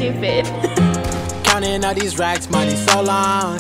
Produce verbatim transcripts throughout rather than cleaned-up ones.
same fit. Counting all these racks, money so long.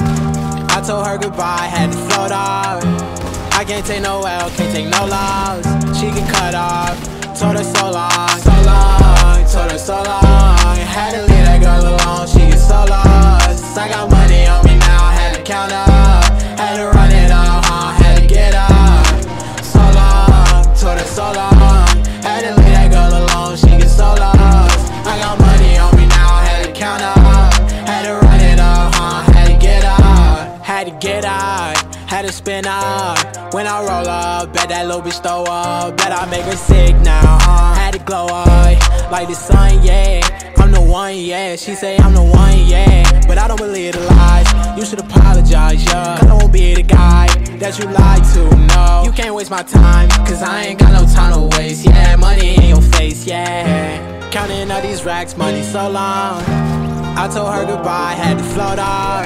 I told her goodbye, had to float off. I can't take no L, can't take no loss. She can cut off, told her so long, so long, told her so long. Had to leave that girl alone, she get so lost. I got money on me now, had to count up. Had to run it up, huh, had to get up. So long, told her so long. Had to leave that girl alone, she get so lost. I got money on me now, had to count up. Had to run it up, huh, had to get up. Had to get out, had to spin up. When I roll up, bet that little bitch throw up. Bet I make her sick now, uh. Had to glow up, like the sun, yeah. I'm the one, yeah. She say I'm the one, yeah. But I don't believe the lies. You should apologize, yeah. Cause I won't be the guy that you lied to, no. You can't waste my time, cause I ain't got no time to waste, yeah. Money in your face, yeah. Counting all these racks, money so long. I told her goodbye, had to float off.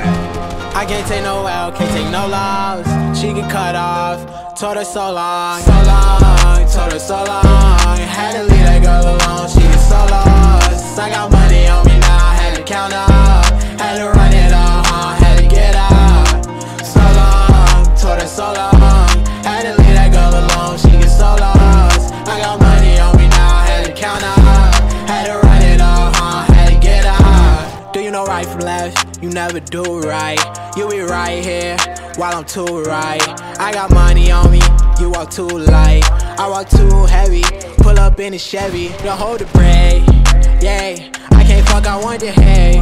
I can't take no L, can't take no loss. She get cut off, told her so long, so long, told her so long. Had to leave that girl alone, she get so lost. I got money on me now, had to count up. Had to run it up, huh, had to get up. So long, told her so long. Had to leave that girl alone, she get so lost. I got money on me now, had to count up. Had to run it up, huh, had to get up. Do you know right from left? You never do right. You be right here while I'm too right. I got money on me, you walk too light. I walk too heavy, pull up in a Chevy. Don't hold the brake, yeah. I can't fuck, I want the hay,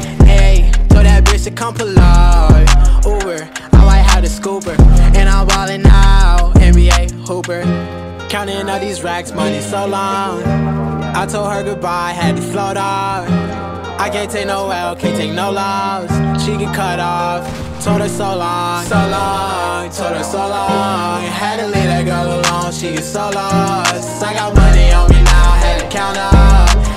hey. Told that bitch to come pull up, Uber. I might have the scooper, and I'm ballin' out, N B A hooper. Counting all these racks, money so long. I told her goodbye, had to float off. I can't take no L, can't take no loss. She get cut off, told her so long, so long, told her so long. Had to leave that girl alone, she get so lost. I got money on me now, had to count up.